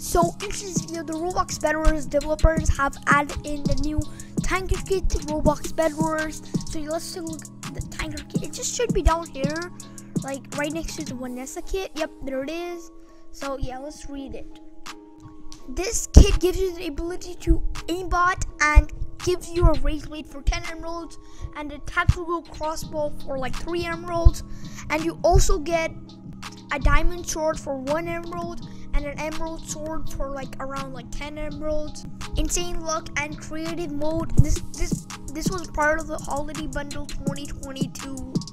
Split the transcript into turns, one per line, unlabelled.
So in this video, the Roblox Bedwars developers have added in the new TANQR kit to Roblox Bedwars. So let's take a look at the TANQR kit. It just should be down here, like right next to the Vanessa kit. Yep, there it is. So yeah, let's read it. This kit gives you the ability to aimbot and gives you a raise blade for 10 emeralds and a tactical crossbow for like 3 emeralds, and you also get a diamond sword for 1 emerald and an emerald sword for like around like 10 emeralds. Insane luck and creative mode. This was part of the holiday bundle 2022